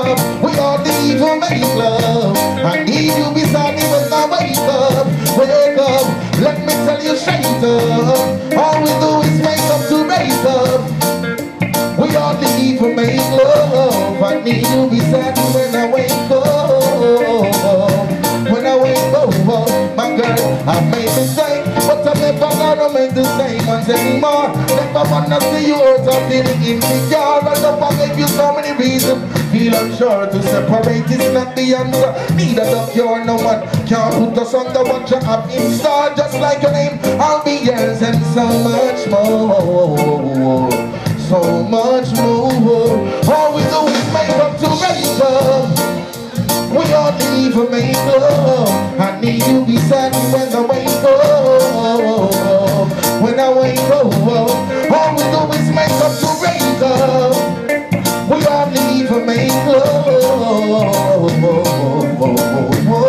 up. We all need to make love. I need you beside me when I wake up. Wake up, let me tell you straight up. All we do is make up to break up. We all need to make love. I need you beside me when I wake up. When I wake up, my girl, I made mistakes, but I'm never gonna make the same ones anymore. Never wanna see you out of feeling insecure. I know I gave you so many reasons. Feel unsure to separate is not the answer. Neither the cure, no one can put us under what you have in store. Just like your name, I'll be yours and so much more. So much more. All we do is make up to break up. We all need to make love. I need you beside me when I wake up. When I wake up, all we do is make up to break up. We all need to make love.